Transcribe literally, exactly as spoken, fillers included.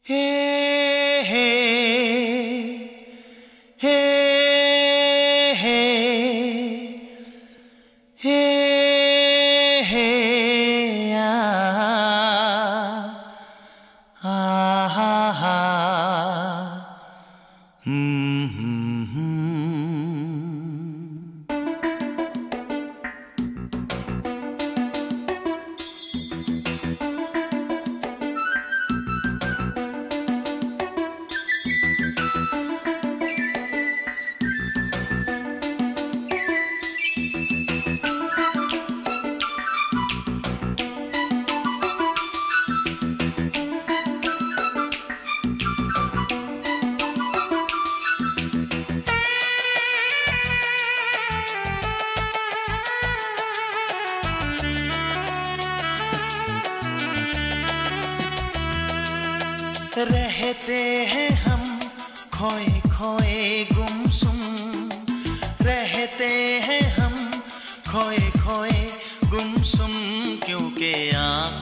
हे हे हे हे हे हे आ आ हा हा हम्म हम्म हम्म। रहते हैं हम खोए खोए गुमसुम, रहते हैं हम खोए खोए गुमसुम, क्योंकि आँख